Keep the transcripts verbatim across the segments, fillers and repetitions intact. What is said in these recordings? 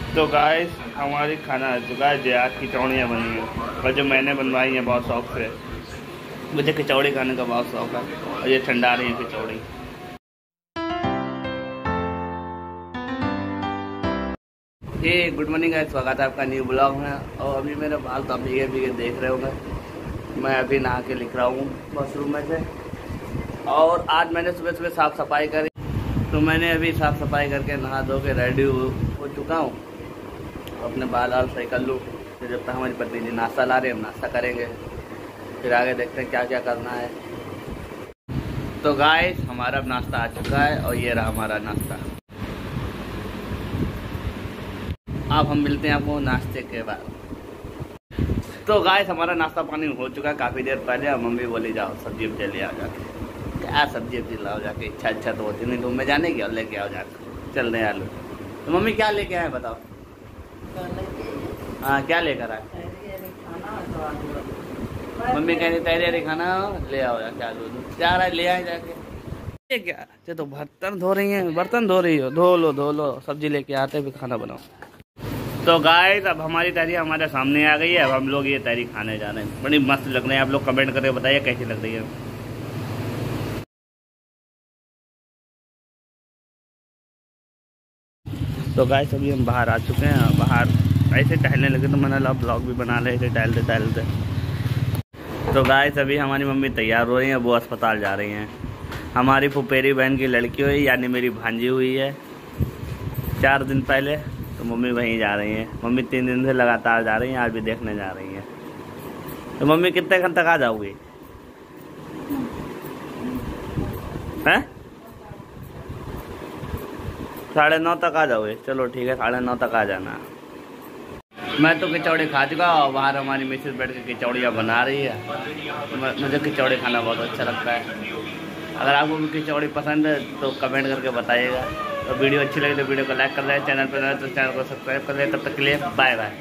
तो गाइस हमारी खाना आ चुका है। जयाद की कचौड़ियाँ बनी हैं और जो मैंने बनवाई हैं बहुत शौक से। मुझे कचौड़ी खाने का बहुत शौक है और ये ठंडा रही है कचौड़ी। ये गुड मॉर्निंग गाइस, स्वागत है आपका न्यू ब्लॉग में। और अभी मेरे बाल तो भीगे भीगे देख रहे होंगे। मैं अभी नहा के लिख रहा हूँ वॉशरूम में से। और आज मैंने सुबह सुबह साफ़ सफाई करी, तो मैंने अभी साफ़ सफाई करके नहा धो के रेडी हो चुका हूँ। अपने बाल आल सही कर लूँ, तो जब तक हमारी पत्नी जी नाश्ता ला रहे हैं हम नाश्ता करेंगे, फिर आगे देखते हैं क्या क्या करना है। तो गाइस हमारा अब नाश्ता आ चुका है और ये रहा हमारा नाश्ता। अब हम मिलते हैं आपको नाश्ते के बाद। तो गाइस हमारा नाश्ता पानी हो चुका है काफ़ी देर पहले। अब मम्मी बोली जाओ सब्जी उब्जी ले आओ जाके। क्या सब्जी उब्जी लाओ जाके, इच्छा इच्छा तो होती नहीं, धूम में जाने की और लेके आओ जाके। चल रहे आलू। तो मम्मी क्या लेके आए बताओ। हाँ क्या लेकर आए? मम्मी कह रही तैयारी खाना ले आओ जाके आलू जा रहा है, ले आए जाके। क्या ये तो बर्तन धो रही हैं, बर्तन धो रही हो, धो लो धो लो, सब्जी लेके आते फिर खाना बनाओ। तो गाइस अब हमारी तैयारी हमारे सामने आ गई है। अब हम लोग ये तैयारी खाने जा रहे हैं। बड़ी मस्त लग रही है, आप लोग कमेंट करके बताइए कैसी लग रही है। तो गाइस अभी हम बाहर आ चुके हैं। बाहर ऐसे टहलने लगे तो मैंने ला ब्लॉग भी बना ले टहलते टहलते। तो गाइस अभी हमारी मम्मी तैयार हो रही हैं, वो अस्पताल जा रही हैं। हमारी फुफेरी बहन की लड़की हुई यानी मेरी भांजी हुई है चार दिन पहले, तो मम्मी वहीं जा रही हैं। मम्मी तीन दिन से लगातार जा रही हैं, आज भी देखने जा रही हैं। तो मम्मी कितने घंटे तक आ जाओगी? हैं साढ़े नौ तक आ जाओगे? चलो ठीक है, साढ़े नौ तक आ जाना। मैं तो कचौड़ी खा चुका और बाहर हमारी मिसेज बैठ के कचौड़ियाँ बना रही है। मुझे कचौड़ी खाना बहुत अच्छा लगता है। अगर आपको भी कचौड़ी पसंद है तो कमेंट करके बताइएगा। तो वीडियो अच्छी लगी तो वीडियो को लाइक कर दें, चैनल पर नए तो चैनल को सब्सक्राइब कर दें। तब तक के लिए बाय बाय।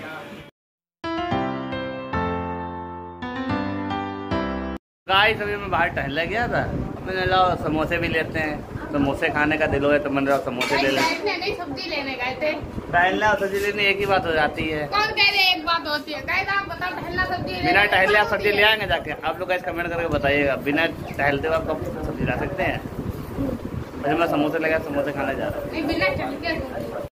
गाइस अभी मैं बाहर टहलने गया था, मैंने लाओ समोसे भी लेते हैं। समोसे खाने का दिल हो है तो मैंने लाओ समोसे ले लें। नहीं सब्जी लेने गए थे। टहलना और सब्जी लेने एक ही बात हो जाती है। कौन कह रहे एक बात होती है? गाइस आप बताओ टहलना सब्जी बिना टहले आप सब्जी ले आएंगे जाके? आप लोग गाइस कमेंट करके बताइएगा, बिना टहलते हुए आप कब सब्जी ला सकते हैं? मैं समोसे लगा समोसे खाने जा रहा हूँ। बिना टहल के